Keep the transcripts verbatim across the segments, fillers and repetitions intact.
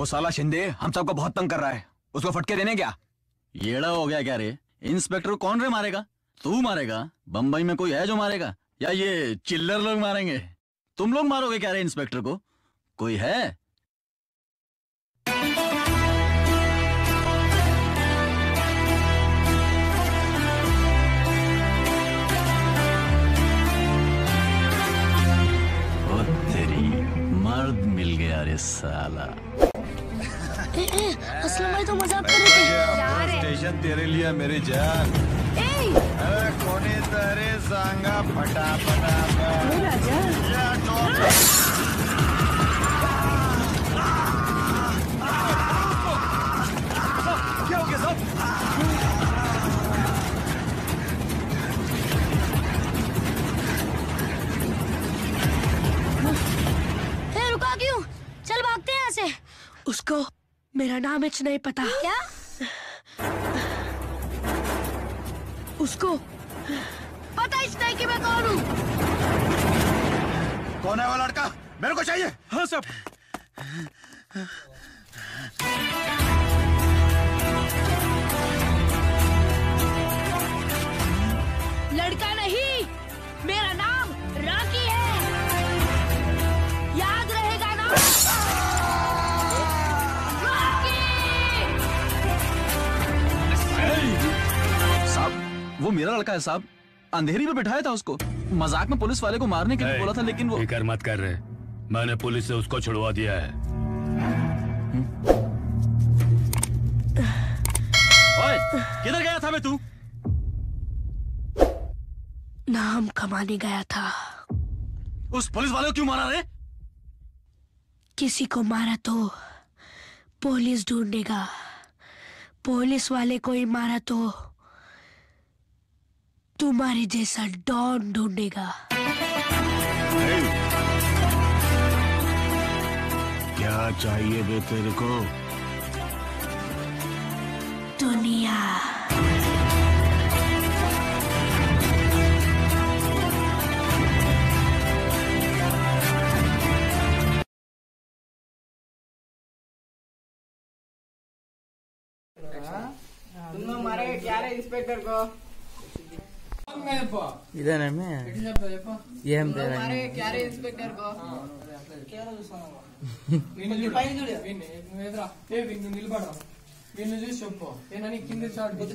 वो साला शिंदे हम सबको बहुत तंग कर रहा है, उसको फटके देने क्या? येड़ा हो गया क्या रे? इंस्पेक्टर को कौन रे मारेगा? तू मारेगा? बम्बई में कोई है जो मारेगा, या ये चिल्लर लोग मारेंगे? तुम लोग मारोगे क्या रे इंस्पेक्टर को? कोई है? ओ तेरी मर्द मिल गया रे साला। ए, ए, असलम भाई तो मजाक कर रहे थे। स्टेशन तेरे लिए मेरी जान। अरे कोणी तरी सांगा फटाफट। क्या हो गया साहब? ए, रुका क्यों? चल भागते हैं यहाँ से। उसको मेरा नाम इच नहीं पता। क्या? उसको पता इस नहीं कि मैं कौन हूँ। कौन है वो लड़का? मेरे को चाहिए। हाँ साहब। लड़का नहीं, मेरा नाम रॉकी है, याद रहेगा ना? साहब वो मेरा लड़का है साहब, अंधेरी में बिठाया था उसको, मजाक में पुलिस वाले को मारने के लिए बोला था, लेकिन वो फिकर मत कर रहे, मैंने पुलिस से उसको छुड़वा दिया है। ओए, किधर गया था बे तू? नाम कमाने गया था। उस पुलिस वाले को क्यों मारा रे? किसी को मारा तो पुलिस ढूंढेगा, पुलिस वाले को ही मारा तो तुम्हारे जैसा डॉन ढूंढेगा। क्या चाहिए बे तेरे को? दुनिया। तुम लोग मारे क्या रे इंस्पेक्टर को? इधर है मैं ये हम दे रहे हैं क्या रे इंस्पेक्टर को? నిలబడరా వీళ్ళు చూసి చెప్పు నేను కింద చాటు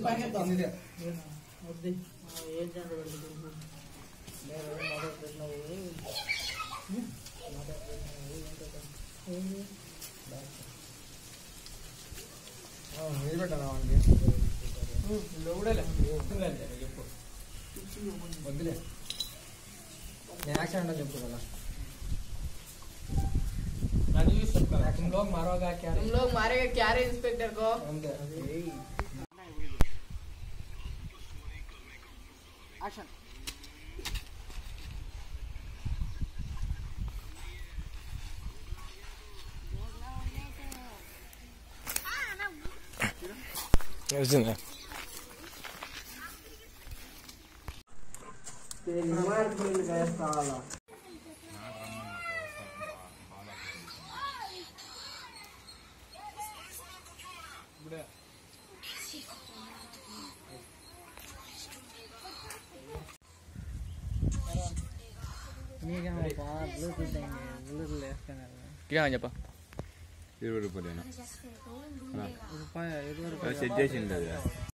నిలబెట్టారా లోడలే చెప్పు వద్దులే నేను యాక్సిడెంట్ అని చెప్పు కదా तुम लोग मारोगा क्या? तुम लोग मारेगा क्या रे इंस्पेक्टर को? एक्शन। तेरी मार मिल गया साला। क्या చెప్ప ఇరవై రూపాయలు రూపాయ ఇరవై సెట్ చేసింది